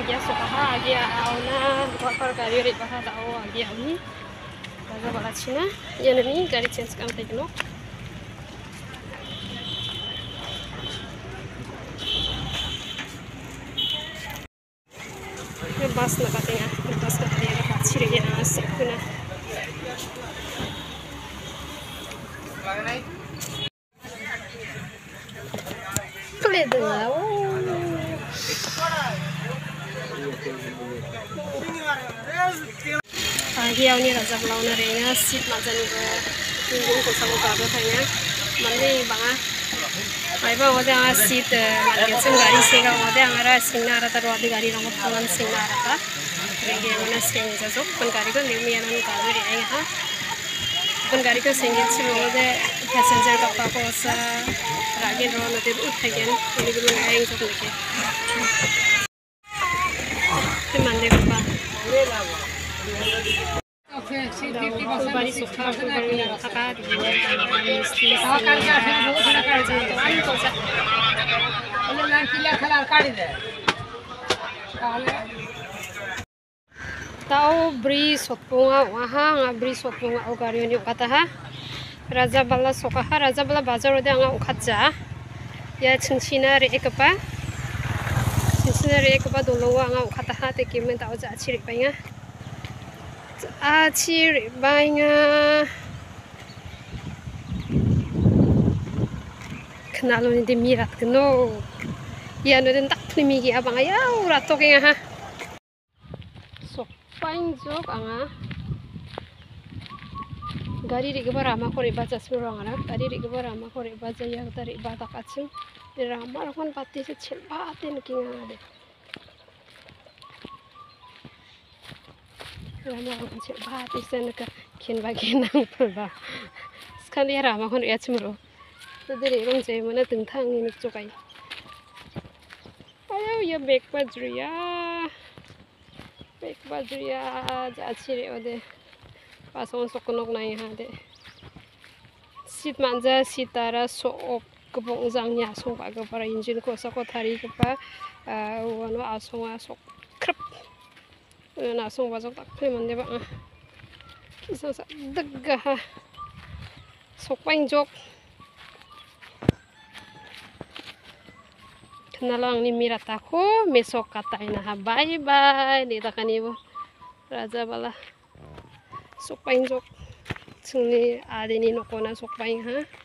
agia sokaha agia auna bakar gari ri bakar tau agia ini raja bala Cina ya nami gari change kam tekno bus na katanya bus ka dia ka chire ya asik kuna Pledo Agi awni raja belauna renga sit majani go tunggu ko sago gabe thanya mane banga aiba ode anga sit lagi sing gari sega ode angara singnara ta rodi gari rang phangan singnara ta rege mana sing jajok pun gari ko lemianan gabe re ai ha pun gari ko singin chilo ode passenger ka pa ko sa rage ro na te uthagen ini gulo ai jok leke te mande ko ba Bari suka bari kakak di tahu beri sotpunga wahang beri sotpunga ogari ni kata ha raja bala sokaha raja bala bazar ode anga ukhatja ya chingchina re ekapa dolo anga ukhata ha te kimen tahu ja chiri painga Acir banyak kenal ni di mirat keno ya neden tak primigi abang ya uratok yang ha sok paling jok anga gari di gebar ama kore baca surang ana gari di gebar ama kore baca ya tari batak acing di ramar kon pati secil paten kinga ade Rama kon cek bahat isen ka kin baginang pulba sekali rama kon ya cemro tadi rong je mana tentang ini cokai ayo ya back bajria jacire ode pasong sokonok nai hade sit manja sitara soop kebong zangnya song pa ka para engine ko sako thari ka pa wano asong asok krep na song wajok tak phe mande ba kisa sa dagga sokpaing jok kenalang ni mirata ko mesok katai na ha bye bye ni takani bo raja bala sokpaing jok sungni ade ni nokona sokpaing ha